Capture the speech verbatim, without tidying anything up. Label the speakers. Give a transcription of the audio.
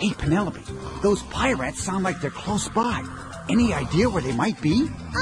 Speaker 1: Hey, Penelope, those pirates sound like they're close by. Any idea where they might be?